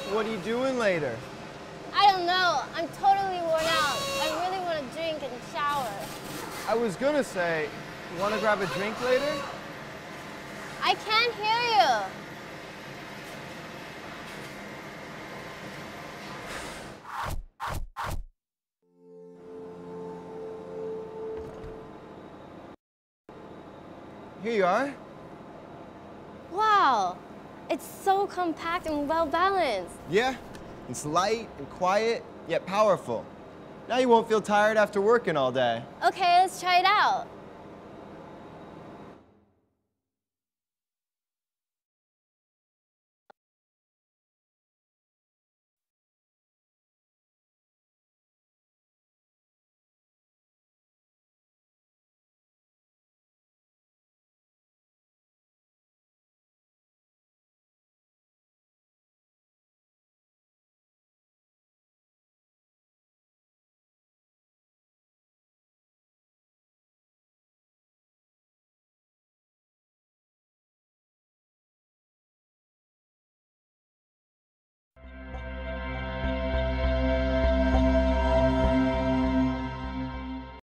What are you doing later? I don't know. I'm totally worn out. I really want to drink and shower. I was gonna say, you wanna grab a drink later? I can't hear you. Here you are. Wow. It's so compact and well balanced. Yeah, it's light and quiet, yet powerful. Now you won't feel tired after working all day. Okay, let's try it out.